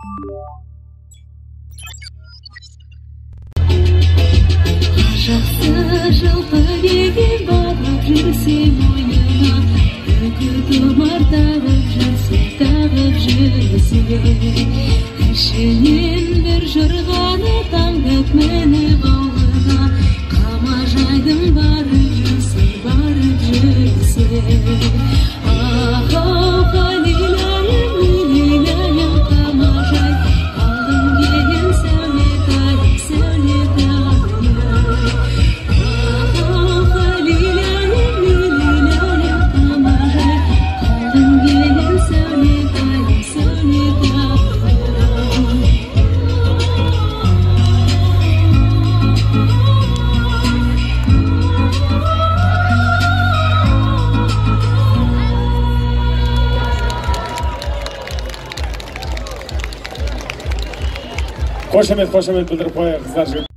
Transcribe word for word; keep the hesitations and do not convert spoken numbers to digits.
Жақсы жалпы деген бағып жүрсе мойнына, үкі тұмар тағып жүрсе, тағып жүрсе, ішінен бір жырғаны таңдап мініп аулына, қамажайдың барып жүрсе, барып жүрсе. Ах-ау, қалилайым, лилилайым, қамажай, алдым келген сәулетайым, сәулетайым. Қошемет, қошемет білдіріп қояйық қыздар.